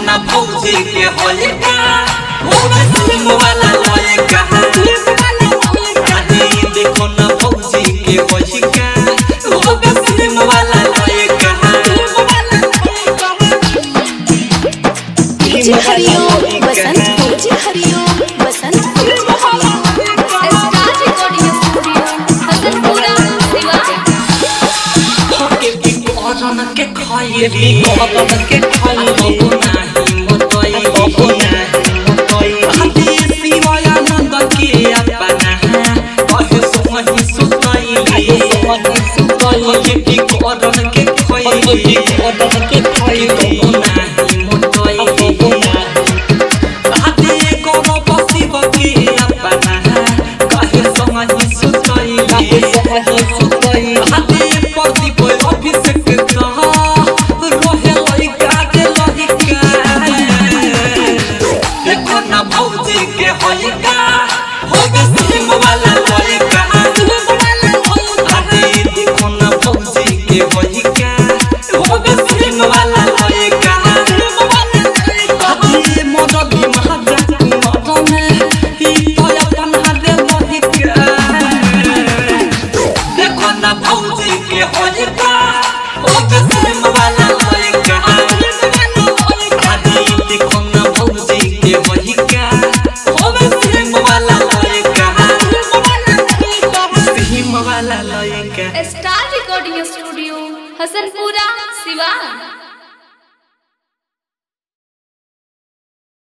ना भौजी के होले का वो सिम वाला लोए का देखो ना भौजी के होले का वो सिम वाला लोए का हरिओम बसंत भौजी Hariom Basant star recording studio Hasanpura Siwan के खाइली कोरन के खाइली नाही मतई देसी माया नंद के अपना कहे सोही सुतई के कोरन के खाइली